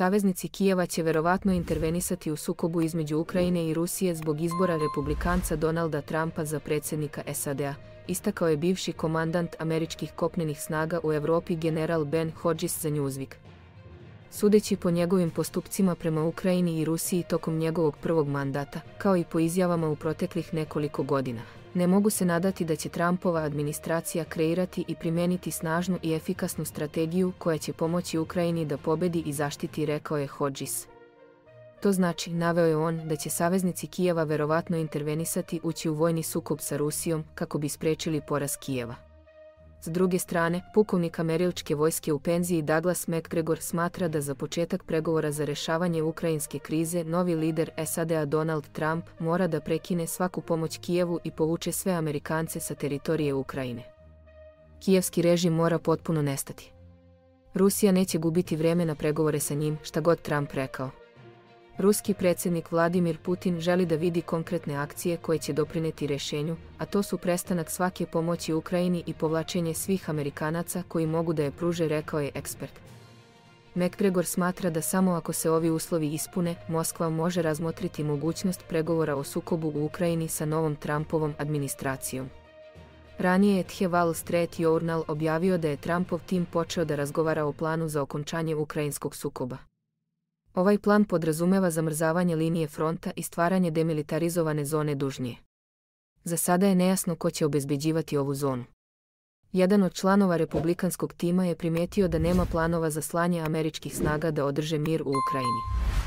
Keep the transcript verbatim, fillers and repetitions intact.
saveznici Kijeva će verovatno intervenisati u sukobu između Ukrajine i Rusije zbog izbora republikanca Donalda Trumpa za predsjednika S A D-a, istakao je bivši komandant američkih kopnenih snaga u Evropi general Ben Hodges za Newsweek. Sudeći po njegovim postupcima prema Ukrajini i Rusiji tokom njegovog prvog mandata, kao i po izjavama u proteklih nekoliko godina, ne mogu se nadati da će Trumpova administracija kreirati i primeniti snažnu i efikasnu strategiju koja će pomoći Ukrajini da pobedi i zaštiti, rekao je Hodges. To znači, naveo je on, da će saveznici Kijeva verovatno intervenisati ući u vojni sukob sa Rusijom kako bi sprečili poraz Kijeva. S druge strane, pukovnik američke vojske u penziji Douglas Macgregor smatra da za početak pregovora za rešavanje ukrajinske krize novi lider S A D-a Donald Trump mora da prekine svaku pomoć Kijevu i povuče sve Amerikance sa teritorije Ukrajine. Kijevski režim mora potpuno nestati. Rusija neće gubiti vreme na pregovore sa njim, šta god Trump rekao. Ruski predsjednik Vladimir Putin želi da vidi konkretne akcije koje će doprineti rešenju, a to su prestanak svake pomoći Ukrajini i povlačenje svih Amerikanaca koji mogu da je pruže, rekao je ekspert. Macgregor smatra da samo ako se ovi uslovi ispune, Moskva može razmotriti mogućnost pregovora o sukobu u Ukrajini sa novom Trumpovom administracijom. Ranije je The Wall Street Journal objavio da je Trumpov tim počeo da razgovara o planu za okončanje ukrajinskog sukoba. Ovaj plan podrazumeva zamrzavanje linije fronta i stvaranje demilitarizovane zone dužnije. Za sada je nejasno ko će obezbeđivati ovu zonu. Jedan od članova republikanskog tima je primetio da nema planova za slanje američkih snaga da održe mir u Ukrajini.